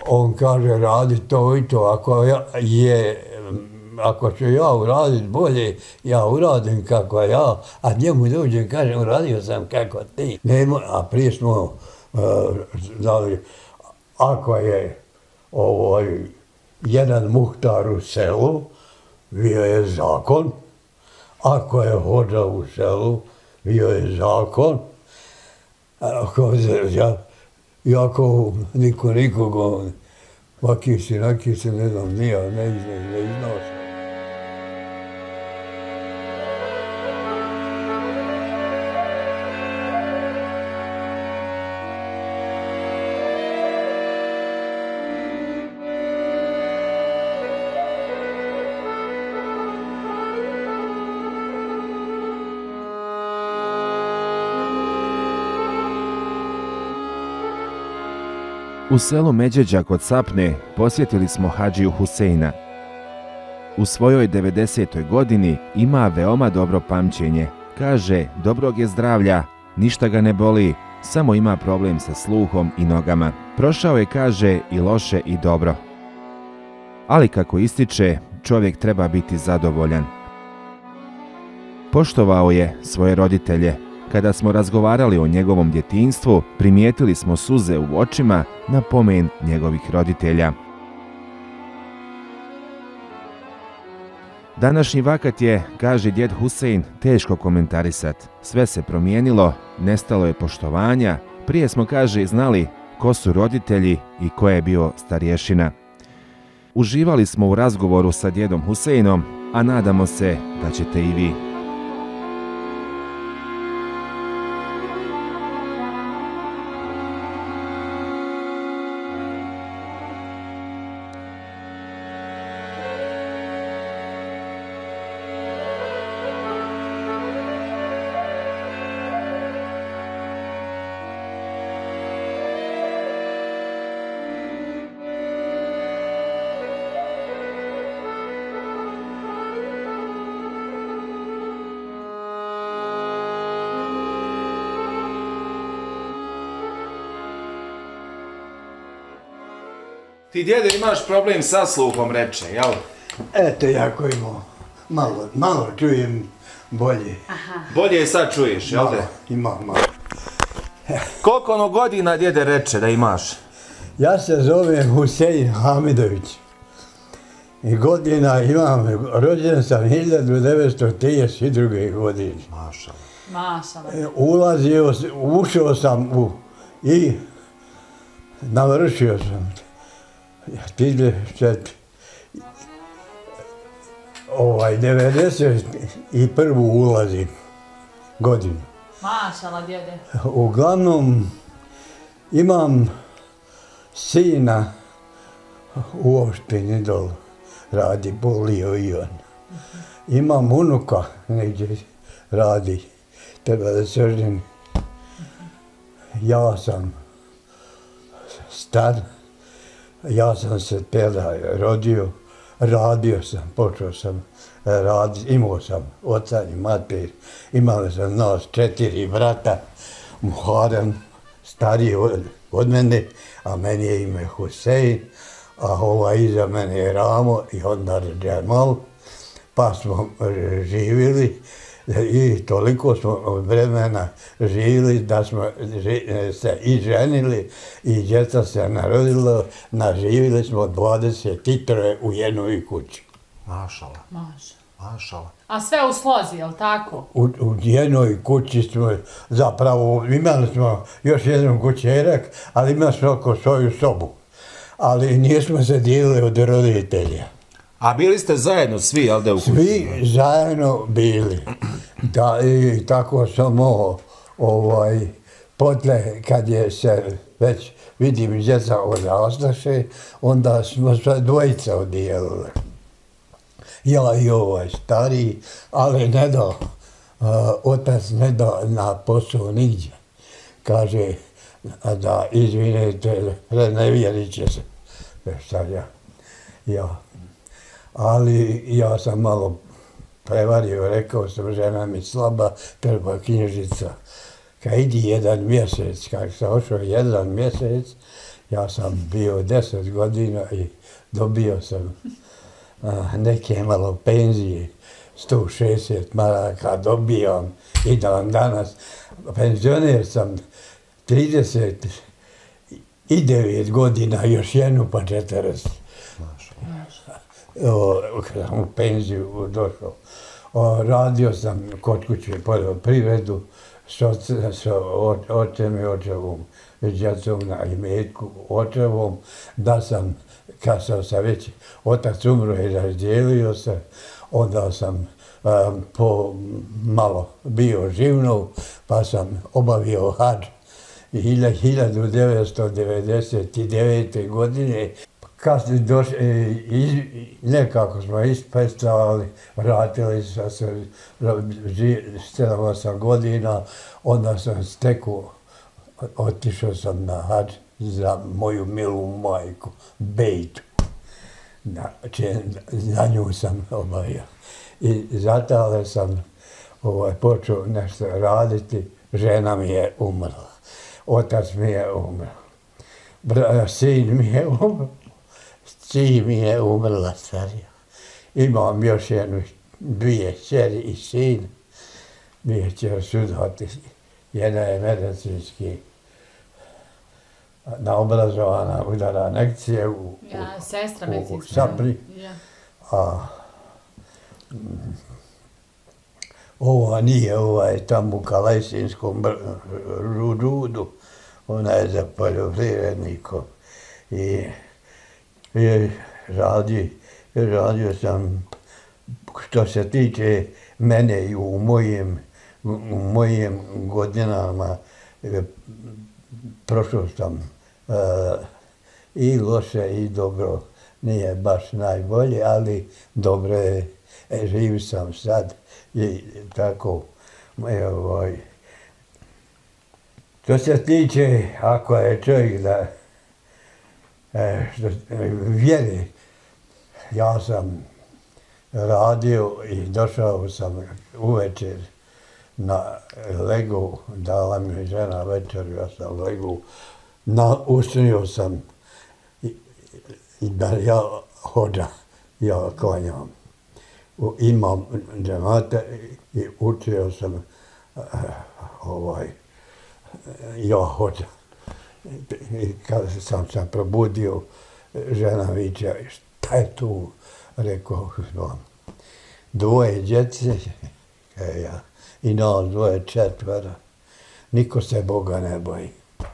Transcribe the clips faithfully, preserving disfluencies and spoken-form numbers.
on kaže radi to i to, ako ja, je, ako ću ja uraditi bolje, ja uradim kako ja, a njemu dođem kažem uradio sam kako ti. Nema, a prije smo uh, znali, ako je ovaj, jedan muhtar u selu, bio je zakon, ako je hodža u selu, bio je zakon, ako, ja, jako niko nikoga, vaki si, naki si, ne znam, nija, ne, ne, ne iznosi. U selu Međeđa kod Sapne posjetili smo Hadžiju Huseina. U svojoj devedesetoj godini ima veoma dobro pamćenje. Kaže, dobrog je zdravlja, ništa ga ne boli, samo ima problem sa sluhom i nogama. Prošao je, kaže, i loše i dobro. Ali kako ističe, čovjek treba biti zadovoljan. Poštovao je svoje roditelje. Kada smo razgovarali o njegovom djetinjstvu, primijetili smo suze u očima na pomen njegovih roditelja. Današnji vakat je, kaže djed Husein, teško komentarisat. Sve se promijenilo, nestalo je poštovanja, prije smo, kaže, znali ko su roditelji i ko je bio starješina. Uživali smo u razgovoru sa djedom Huseinom, a nadamo se da ćete i vi. Ti, djede, imaš problem sa sluhom, reče, jel? Eto, jako imao. Malo, malo čujem bolje. Aha. Bolje je sad čuješ, jel de? Ima, malo. Koliko ono godina, djede, reče da imaš? Ja se zovem Husein Hamidović. I godina imam, rođen sam hiljadu devetsto trideset druge godine. Mašala. Mašala. Ulazio, ušao sam u i navršio sam. trideset ovaj, devedeset prvu ulazim godinu. Mašala, djede. Uglavnom, imam sina u opštini dol, radi Bolio i on. Imam unuka, negdje radi, treba da se ženi. Ja sam star. Ja sam se tada rodio, radio sam, počeo sam raditi, imao sam oca i mater, imali sam nas četiri brata, Muharem, stariji od, od mene, a meni je ime Husein, a ova iza mene je Ramo i onda Džemal, pa smo živjeli i toliko smo vremena živjeli da smo se i ženili i djeca se narodilo, naživjeli smo dvadeset tri u jednoj kući. Mašala. Mašala. Mašala. A sve u slozi, jel tako? U, u jednoj kući smo zapravo, imali smo još jedan kućerak, ali imali smo oko svoju sobu. Ali nismo se dijelili od roditelja. A bili ste zajedno svi, jel da, u kući? Svi zajedno bili. Da, i tako samo ovaj, potle kad je se već vidim djeca odrastaše, onda smo sve dvojica odijelili. Ja i ovaj stariji, ali ne da, uh, otac ne da na posao nigdje. Kaže da izvinite, ne vjerit će se. Sad ja, ja. Ali ja sam malo prevario, rekao sam, žena mi slaba, treba knjižica. Kad idi jedan mjesec, kad sam ošao jedan mjesec, Ja sam bio deset godina i dobio sam a, neke malo penzije, sto šezdeset maraka dobijam i dan danas. Penzioner sam trideset devet godina, još jednu pa četrdeset. Kad sam u penziju došao. O, radio sam kod kuće poljoprivredu s očem i očevom, djecom na imetku očevom, da sam, kad sam se već otac umro i razdijelio se, onda sam um, po malo bio živnov, pa sam obavio hadž hiljadu devetsto devedeset devete. godine. Kad smo došli, nekako smo ispestali, vratili smo se sedam osam godina, onda sam stekao, otišao sam na hadž za moju milu majku, Bejtu. Za nju sam obavio. I zatale sam ovaj, počeo nešto raditi, žena mi je umrla, otac mi je umro, sin mi je umro. Sin mi je umrla starija. Imam još jednu, dvije čeri i sin. Dvije će sudati. Jedna je medicinski naobrazovana, udara nekcije u, ja, sestra u, u Sapri. Ja. A ova nije, ova je tamo u Kalajsinskom rudu. Ona je za poljoprivrednikom. I I radi, radio sam, što se tiče mene i u mojim, u mojim godinama, prošao sam uh, i loše i dobro, nije baš najbolje, ali dobro je, živ sam sad i tako. Ovaj. Što se tiče, ako je čovjek da E, što, vjeri, ja sam radio i došao sam uvečer na legu, dala mi žena večer, ja sam legu, na, usnio sam i, i da ja hoda, ja klanjam. U, imam džemate i učio sam uh, ovaj, ja hoda. I kad sam se probudio, žena vića, šta je tu? Rekao sam, dvoje djece, e, ja, i nas dvoje četvera, niko se Boga ne boji.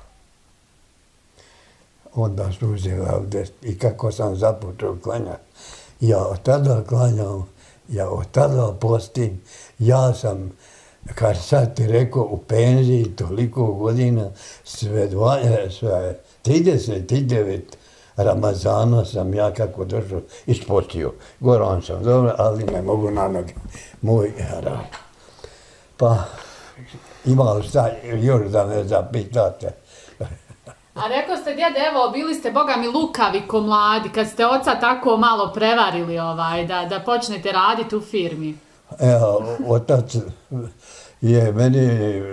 Onda su uzeli ovdje i kako sam započeo klanjati, ja od tada klanjam, ja od tada postim, ja sam, kad sad ti rekao, u penziji toliko godina, sve, dva, sve trideset devet Ramazana sam ja kako došao ispostio. Goran sam dobro, ali ne mogu na noge. Moj rad. Pa imao šta još da me zapitate. A rekao ste, djede, evo, bili ste, boga mi, lukavi ko mladi, kad ste oca tako malo prevarili ovaj, da, da počnete raditi u firmi. Evo, otac je meni,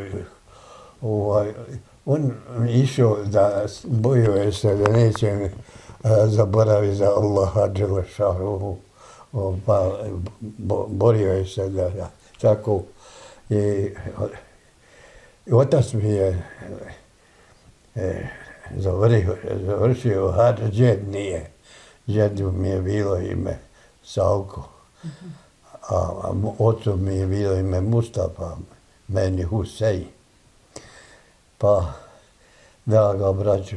ovaj, on išao da bojio je se da neće zaboraviti za Allaha Đelešanuhu, pa borio je se da ja tako. I otac mi je e, završio, završio hadž, džed nije. Džedu mi je bilo ime Savko, a, a ocu mi je bilo ime Mustafa, meni Husein. Pa, draga braću,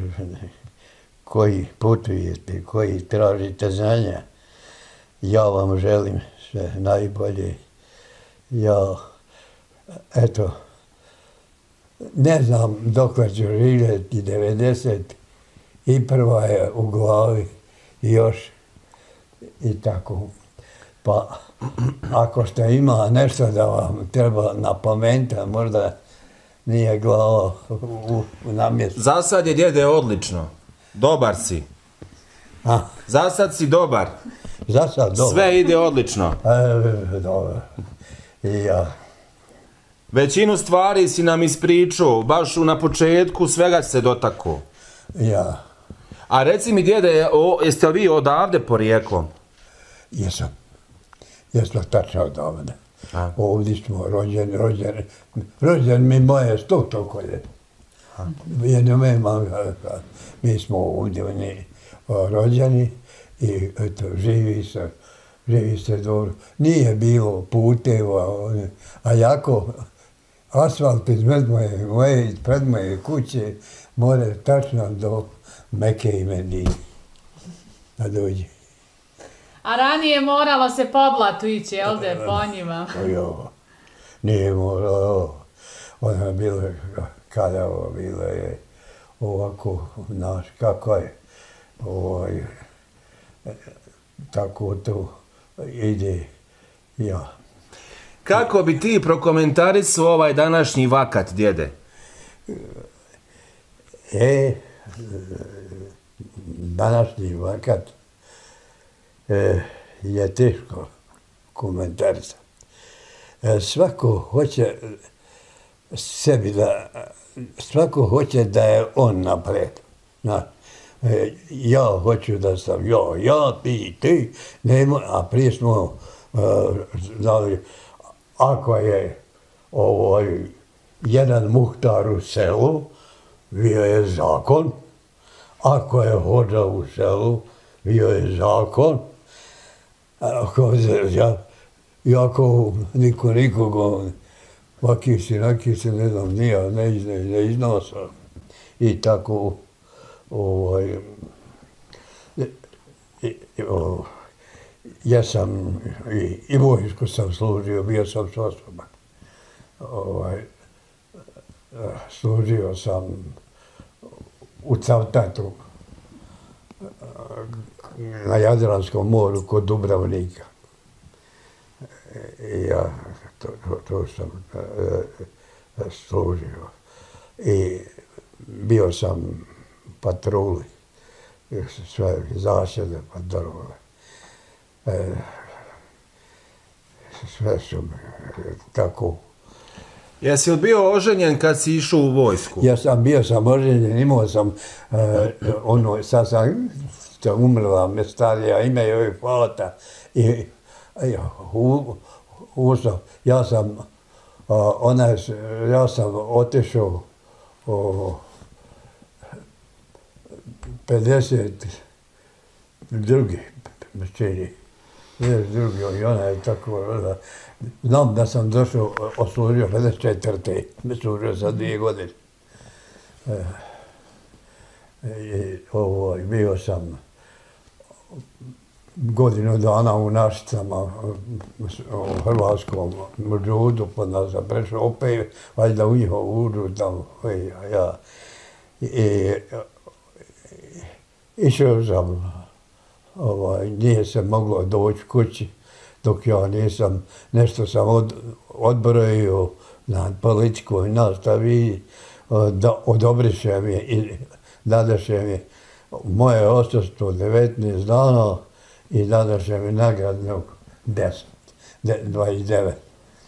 koji putujete, koji tražite znanja, ja vam želim sve najbolje. Ja, eto, ne znam dokle ću živjeti, devedeset i prva je u glavi još i tako. Pa, ako što ima nešto da vam treba napomenuti, možda nije glava u, u namjestu. Za sad je, djede, odlično. Dobar si. A? Za sad si dobar. Za sad dobar. Sve ide odlično. E, dobro. I ja. Većinu stvari si nam ispričao, baš na početku svega se dotakao. Ja. A reci mi, djede, o, jeste li vi odavde porijeklom? Jesam. Jesam tačno odavde. A. Ovdje smo rođeni, rođeni. Rođen mi moje sto tokolje. Jedno me imam, mi smo ovdje oni rođeni i eto, živi se, živi se dobro. Nije bilo puteva, a jako asfalt izmed moje, moje, pred moje kuće more tačno do Meke i Medine da dođe. A ranije moralo se po blatu ići, jel de, po njima? Jo, nije moralo. Ono je bilo kadavo, bilo je ovako, znaš, kako je, ovaj, tako to ide, ja. Kako bi ti prokomentarisao ovaj današnji vakat, djede? E, današnji vakat e, je teško komentarisati. E, svako hoće sebi da, svako hoće da je on napred. Znaš, e, ja hoću da sam ja, ja, ti, ti, nema, a prije smo e, znali, ako je ovaj, jedan muhtar u selu, bio je zakon, ako je hođa u selu, bio je zakon, ako, ja, jako niko nikoga, vaki si, naki si, ne znam, nije, ne, ne, ne iznosa. I tako, ovaj, i, o, ja sam, i, i vojsku sam služio, bio sam sposoban. Ovaj, služio sam u Cavtatu na Jadranskom moru kod Dubrovnika. Ja to, to, to sam e, služio. I bio sam patruli, sve zasjede patrule. E, sve su tako. Jesi li bio oženjen kad si išao u vojsku? Ja sam bio sam oženjen, imao sam e, ono, sad sam umrla me starija, ime joj Falata. I ja, u, ustav, ja sam, a, ona je, ja sam otišao o pedeset drugi, čini, pedeset drugi, i ona je tako, znam da sam došao, oslužio pedeset četvrte, služio sam dvije godine. E, i, ovo, bio sam godinu dana u Našicama, u hrvatskom džudu, pa da sam prešao opet, valjda u njihov udru tamo, ja. I, išao sam, ovaj, nije se moglo doći kući, dok ja nisam, nešto sam od, odbrojio na političkoj nastavi, da odobriše mi i dadeše mi moje odsustvo devetnaest dana i dadeše mi nagradnog deset, dvadeset devet.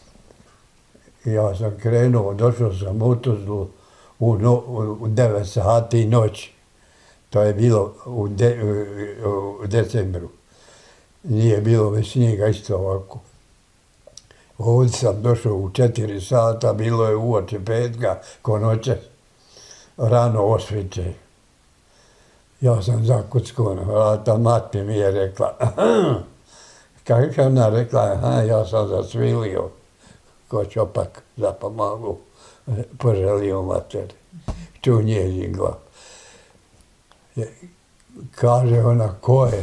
Ja sam krenuo, došao sam u Tuzlu u, no, u devet sati noći. To je bilo u, de, u decembru. Nije bilo već snijega, isto ovako. Ovdje sam došao u četiri sata, bilo je uoči petka, ko noće, rano osviće. Ja sam zakuckao na vrata, mati mi je rekla, kako je ona rekla, aha, ja sam zasvilio, ko čopak za pomagu, poželio materi. Ču njezin glav. Kaže ona, ko je?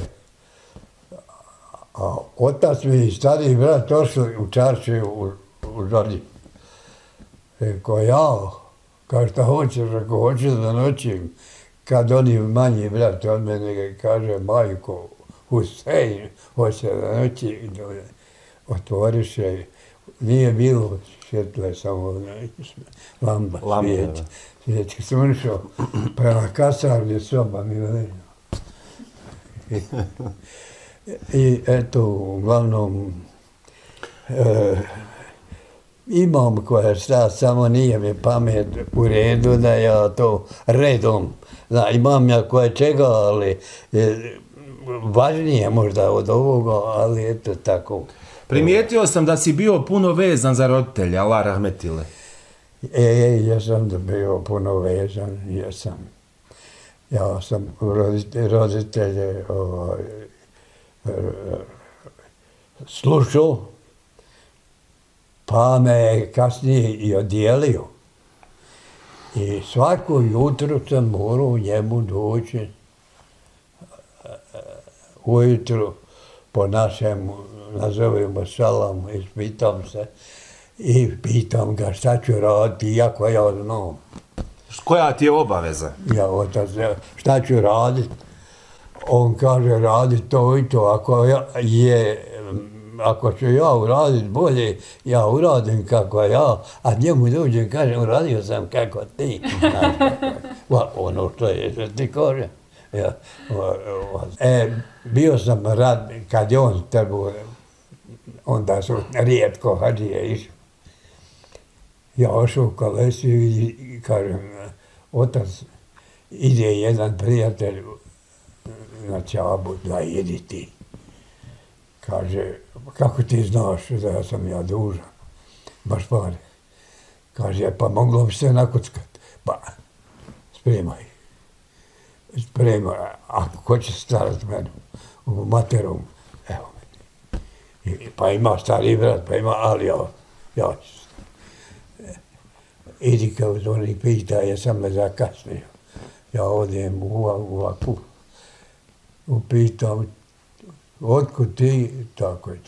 A otac mi i stariji brat došli u čaršiju u, u Žorđi. Rekao, ja, kao šta hoćeš, ako hoćeš da noćim, kad oni manji brat od mene kaže, majko, Husein, hoće da noći, otvoriš je, nije bilo svjetle, samo lamba, svijet, svjetski sunšao, prema kasarni soba mi velino. I, I eto, uglavnom, e, Imam koja šta, samo nije mi pamet u redu da ja to redom. Zna, imam ja koje čega, ali je, važnije možda od ovoga, ali eto tako. Primijetio sam da si bio puno vezan za roditelja, Allah rahmetile. E, ja sam da bio puno vezan, ja sam. Ja sam roditelje, roditelje ovaj, slušao, pa me kasnije i odijelio. I svako jutro sam morao njemu doći ujutru po našemu, nazovemo salamu, ispitam se i pitam ga šta ću raditi, iako ja znam. Koja ti je obaveza? Ja, otac, šta ću raditi? On kaže, radi to i to, ako ja, je, ako ću ja uraditi bolje, ja uradim kako ja, a njemu dođem, kažem, uradio sam kako ti. Ono što je, što ti kaže. Ja, e, bio sam rad, kad je on trebao, onda su rijetko hađije išli. Ja ošao u kolesiju i kažem, otac, ide jedan prijatelj na Čabu, da idi ti. Kaže, kako ti znaš da sam ja dužan? Baš pare. Kaže, pa moglo bi se nakuckati. Pa, spremaj. Spremaj, ako ko će starati mene u materom, evo me. I, pa ima stari brat, pa ima, ali ja, ja ću. Idi kao oni pita, jesam me zakasnio. Ja odem u ovakvu, upitam, otkud ti, tako je to.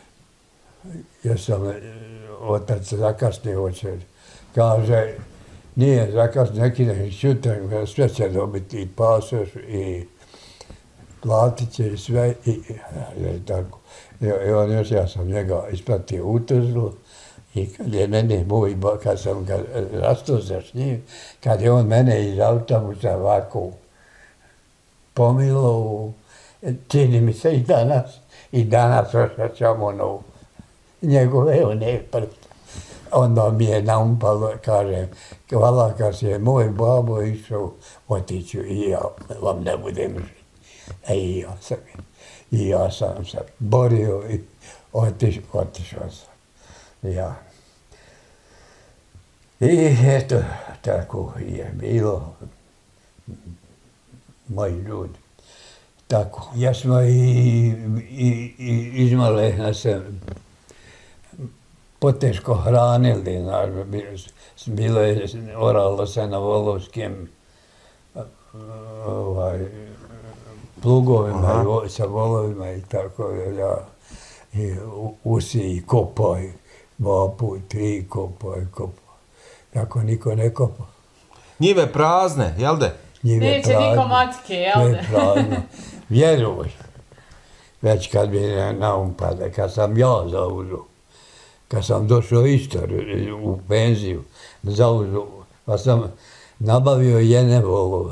Jesam otac zakasnio očer. Kaže, nije zakasnio, neki ne šutem, sve će dobiti, i pasoš, i platit će, i sve, i, i tako. I on još, ja sam njega isplatio u Tuzlu. I kad je mene moj, kad sam ga rastao za s njim, kad je on mene iz autobusa ovako pomilo, čini mi se i danas, i danas osjećamo na njegove one prste. Onda mi je naumpalo, kažem, hvala kad si je moj babo išao, otiću i ja vam ne budem žiti. E i ja sam, i ja sam se borio i otiš, otišao sam. Ja. I eto, tako je bilo, moji ljudi. Tako. Ja smo i, i, i izmale nas se poteško hranili, znaš, bilo je, oralo se na volovskim ovaj, plugovima, i, sa volovima i tako, ja, i usi i kopaj. Dva put, tri kopaj, kopaj. Tako niko ne kopa. Njive prazne, jel de? Njive Neće prazne. Niko matke, jel de? Prazne. Vjeruj. Već kad mi naumpada, kad sam ja zauzu, kad sam došao isto u penziju, zauzu, pa sam nabavio jedne volove.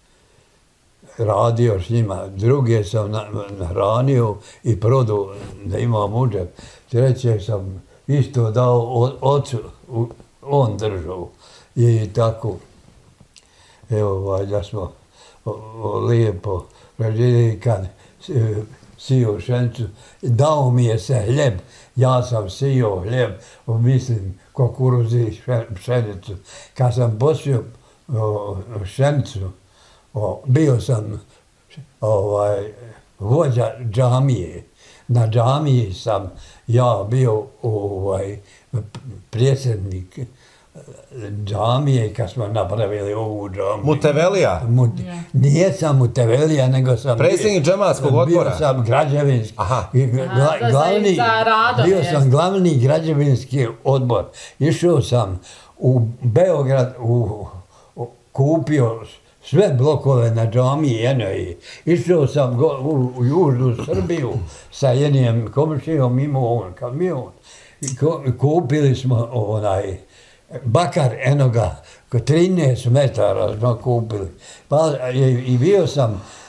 Radio s njima, druge sam nahranio i prodao da imam udžep. Treće sam isto dao ocu, on držao i tako. Evo, valjda smo lijepo preživjeli kad sio pšenicu. Dao mi je se hljeb, ja sam sio hljeb, mislim kukuruzi i pšenicu. Kad sam posio pšenicu, bio sam ovaj, vođa džamije. Na džamiji sam ja bio ovaj, predsjednik džamije kad smo napravili ovu džamiju. Mutevelija? Mut, nije sam Mutevelija, nego sam... Predsjednik džematskog odbora? Bio sam građevinski. Aha. Gla, glavni, za radom, bio sam jest. Glavni građevinski odbor. Išao sam u Beograd, u, u, kupio sve blokove na džamiji jednoj. Išao sam go, u, u južnu Srbiju sa jednim komšijom, imao on kamion. I ko, kupili smo onaj bakar enoga, trinaest metara smo kupili. Pa, i, i bio sam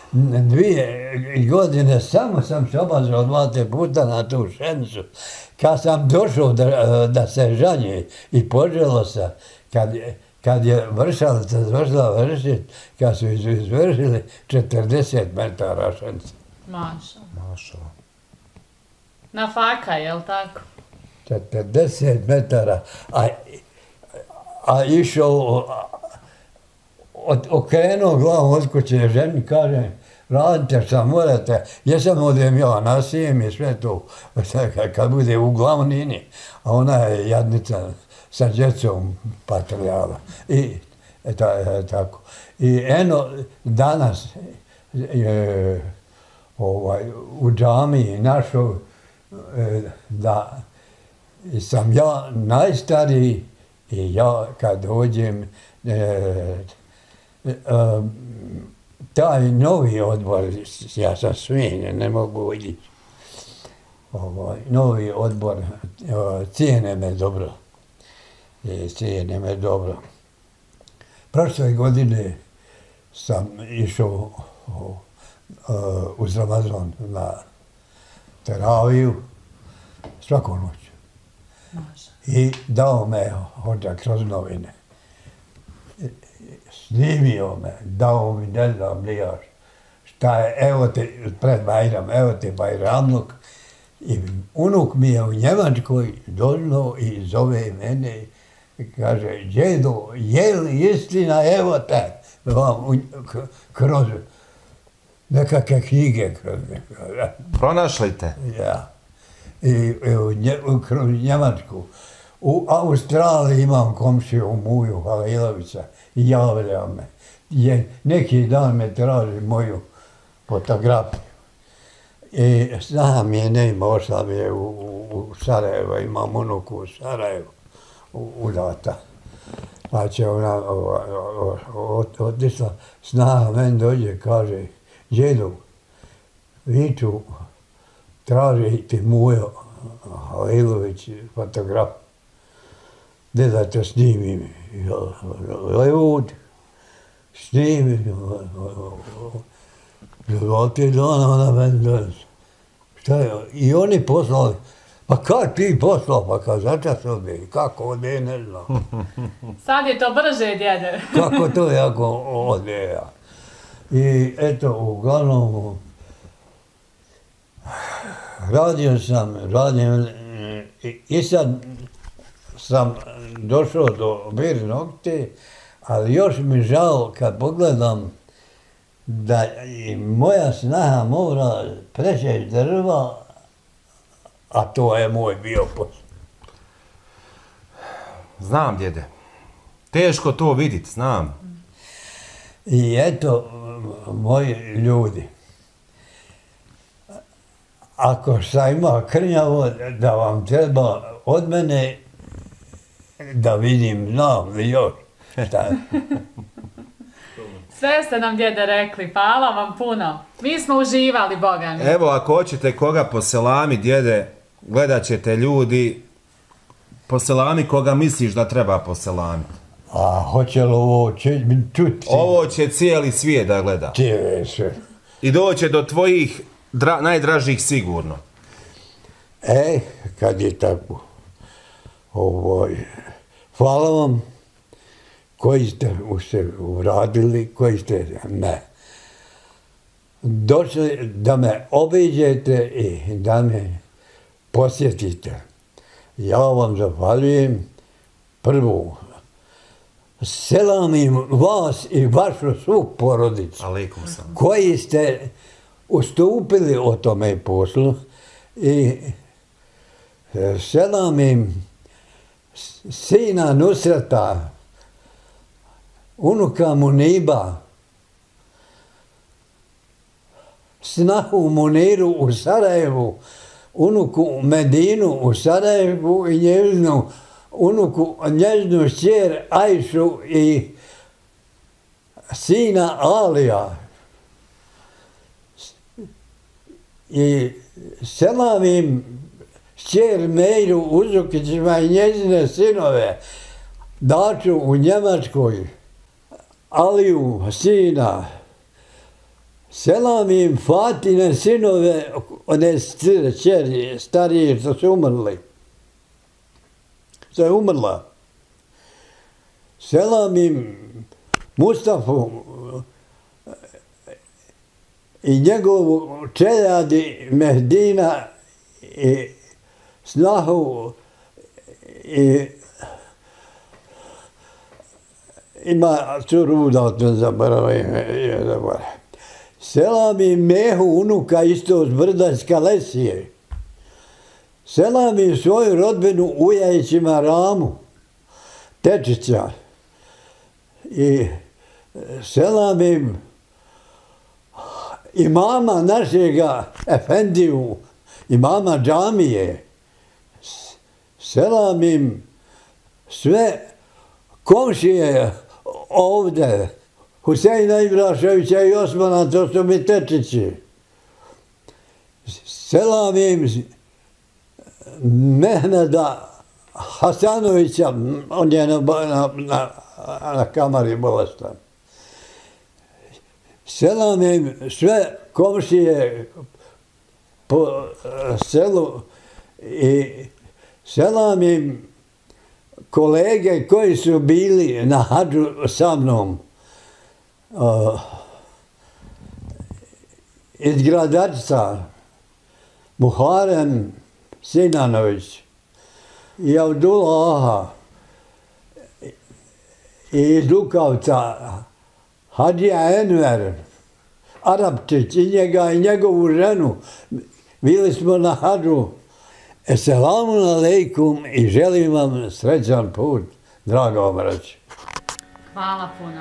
dvije godine samo sam se obazrao dva te puta na tu šenicu. Kad sam došao da, da se žanje i poželo se, kad, kad je vršalica završila vršiti, kad su izvršili četrdeset metara šenice. Maša. Maša. Na faka, jel tako? četrdeset metara, a, a išao, od, okrenuo glavom od kuće ženi, kaže, radite šta morate, jesam odem ja, nasijem i sve to, kad bude u glavnini, a ona je jadnica sa djecom patrljala. I ta, tako. I eno, danas je, ovaj, u džamiji našao da sam ja najstariji i ja kad dođem, e, e, taj novi odbor, ja sam svinje, ne mogu vidjeti, ovaj, novi odbor, o, cijene me dobro, e, cijene me dobro. Prošle godine sam išao o, o, uz Ramazan na teraviju svaku noć. I dao me hođa kroz novine. Snimio me, dao mi ne znam lijaš. Šta je, evo te, pred Bajram, evo te Bajramluk. I unuk mi je u Njemačkoj došao i zove mene i kaže, djedo, je li istina, evo te, vam kroz nekakve knjige kroz nekakve. Pronašli te? Ja. I, i u, Nje, u, kroz Njemačku. U Australiji imam komšiju Muju Halilovića i javlja me. Je, neki dan me traži moju fotografiju. I znam je, ne ima, ošla mi je u, u, u Sarajevo, imam unuku u Sarajevu, u, udata. Pa će ona o, o, o, otišla, zna, meni dođe, kaže, djedu, viču, traži ti Mujo Halilović fotograf. Gdje da to snimim? Evo, snimim. Zvolite dana, ona meni dođe. Šta je? I oni poslali. Pa kako ti poslao? Pa kao začas ode. Kako ode, ne znam. Sad je to brže, djede. Kako to jako ode, ja. I eto, uglavnom, radio sam, radio i, i sad sam došao do Bir nokte, ali još mi žao kad pogledam da i moja snaha mora preći drva, a to je moj bio posao. Znam, djede. Teško to vidjeti, znam. I eto, moji ljudi, ako sam ima krnjavo da vam treba od mene da vidim, znam li još šta. Sve ste nam, djede, rekli, hvala vam puno. Mi smo uživali, Boga mi. Evo, ako hoćete koga poselami, djede, gledat ćete ljudi, poselami koga misliš da treba poselamiti. A hoće li ovo čuti? Ovo će cijeli svijet da gleda. Cijeli svijet. I doće do tvojih dra, najdražih sigurno. E, kad je tako, ovoj, hvala vam koji ste se uradili, koji ste ne. Došli da me obiđete i da me posjetite. Ja vam zahvaljujem prvo. Selamim vas i vašu svu porodicu. Alejkum selam. Koji ste ustupili o tome poslu i selamim sina Nusreta, unuka Muniba, snahu Muniru u Sarajevu, unuku Medinu u Sarajevu i njezinu unuku, njezinu šćer Ajšu i sina Alija. I selamim šćer Mejru Uzukićima i njezine sinove, Daču u Njemačkoj, Aliju, sina, Selamim Fatine sinove, one čeri, starije što su umrli. Što je umrla. Selamim Mustafu i njegovu čeljadi Mehdina i snahu i ima curu da to zaboravim. Selamim Mehu, unuka isto od brda iz Kalesije. Selamim svoju rodbinu Ujajićima Ramu, Tečića. I selamim imama našega Efendiju, imama džamije. Selamim sve komšije ovde, Huseina Ibraševića i Osmana, to su mi Tečići. Selamim Mehmeda Hasanovića, on je na, na, na, na kamari bolestan. Selamim sve komšije po selu i selamim kolege koji su bili na hadžu sa mnom. Uh, iz Gradačca, Muharem Sinanović i Abdullah Aha i iz Lukavca Hadija Enver, Arapčić i njega i njegovu ženu. Bili smo na hadžu. Esselamu alejkum i želim vam srećan put, drago braći. Hvala puno.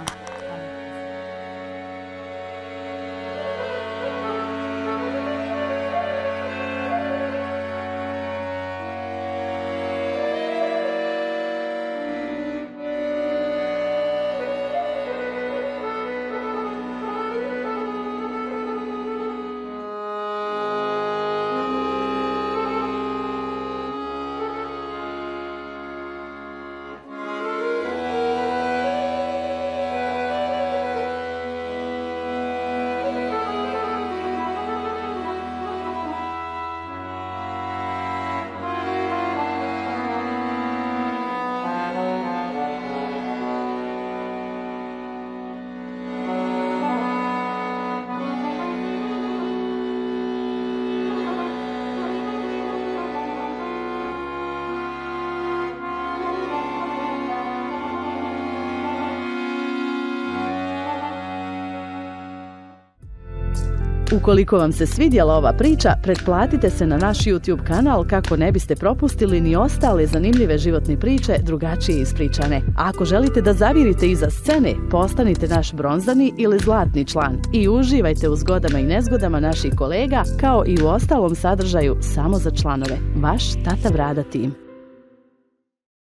Ukoliko vam se svidjela ova priča, pretplatite se na naš YouTube kanal kako ne biste propustili ni ostale zanimljive životne priče drugačije ispričane. A ako želite da zavirite iza scene, postanite naš bronzani ili zlatni član i uživajte u zgodama i nezgodama naših kolega kao i u ostalom sadržaju samo za članove. Vaš Tata Brada tim.